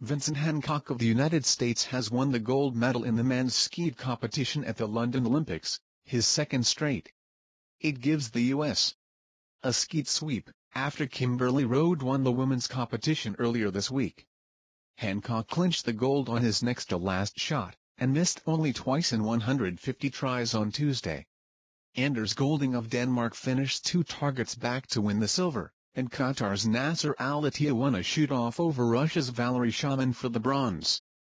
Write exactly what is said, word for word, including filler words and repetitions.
Vincent Hancock of the United States has won the gold medal in the men's skeet competition at the London Olympics, his second straight. It gives the U S a skeet sweep, after Kimberly Rhode won the women's competition earlier this week. Hancock clinched the gold on his next-to-last shot, and missed only twice in one hundred fifty tries on Tuesday. Anders Golding of Denmark finished two targets back to win the silver, and Qatar's Nasser Al-Attiya won a shoot-off over Russia's Valery Shomin for the bronze.